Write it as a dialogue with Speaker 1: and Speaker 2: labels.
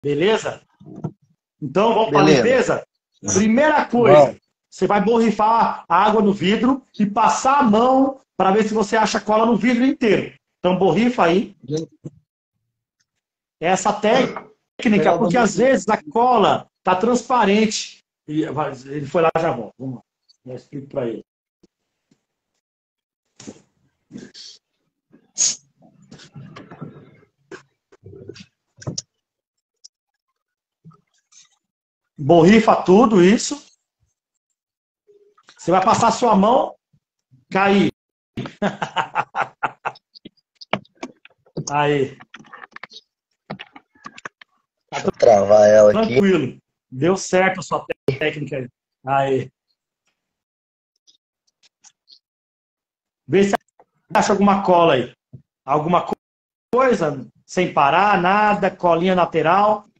Speaker 1: Beleza? Então, vamos para a
Speaker 2: Beleza.
Speaker 1: limpeza? Primeira coisa, você vai borrifar a água no vidro e passar a mão para ver se você acha cola no vidro inteiro. Então, borrifa aí. Essa técnica, porque às vezes a cola está transparente. Ele foi lá, já volto. Vamos lá. Já explico para ele. Borrifa tudo isso. Você vai passar a sua mão, cair. Aí.
Speaker 2: Deixa eu travar ela aqui.
Speaker 1: Tranquilo. Deu certo a sua técnica aí. Vê se acha alguma cola aí. Alguma coisa sem parar, nada, colinha lateral.